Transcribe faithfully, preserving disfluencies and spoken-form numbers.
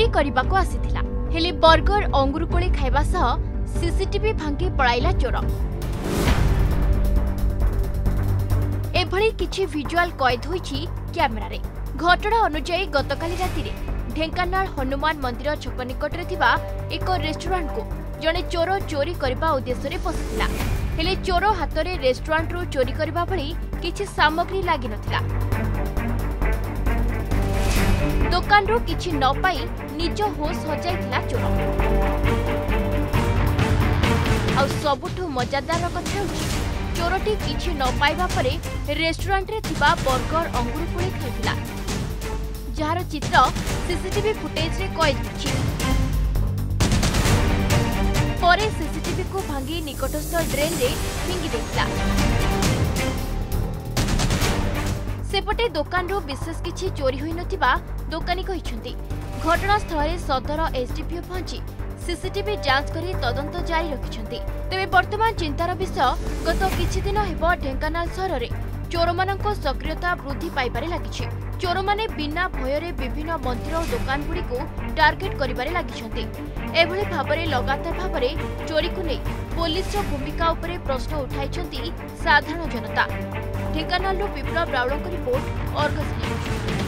करने आसीथिला हेले बर्गर अंगुर कोली खाइबा सह सीसीटीवी भांगी पळाइला चोर। एभली किछि विजुअल कैद होईछि कैमेरा रे। घटना अनुसार गतकाली राति रे ढेंकानाल हनुमान मंदिर छक निकटरे थिबा एक रेस्टोरेंट को जने चोर चोरी करबा उद्देश्य रे पसिथिला हेले चोर हाथ रे रेस्टोरेंट रो चोरी करबा भली किछि सामग्री लागि नथिला। दुकान रो किछि न पाई निज होश हजाइथिला चोर। आ सबुठु मजादार कथा होछि चोरटी किछि न पाइबा परे रेस्टोरेंट रे थिबा बर्गर अंगुर कोली खाइथिला जार चित्र सीसीटीवी फुटेज रे कैद होछि। परे सीसीटीवी को भांगी निकटस्थ ड्रेन रे फिंगी देथिला। सेपटे दुकान रो विशेष किछि चोरी होई नथिबा दुकानी कहिसंती। घटनास्थल रे सदर एसडीपीओ पहुंची सीसीटीवी जांच करी तदंत जारी रखिछंती। तेबे वर्तमान चिंतार विषय गत किछि दिन हेबो ढेंकानाल सहर रे चोरमानक सक्रियता वृद्धि पाइबारे लागिछि। चोरमाने बिना भयरे विभिन्न मंदिर और दुकान गुड़ी को टार्गेट करिबारे लागिछंती। एभली भाबरे लगातार भाबरे चोरी को नै पुलिस रो भूमिका उपरे प्रश्न उठाइछंती साधारण जनता। ढेंकानाल रो विप्लव रावळक रिपोर्ट, अर्गस न्यूज।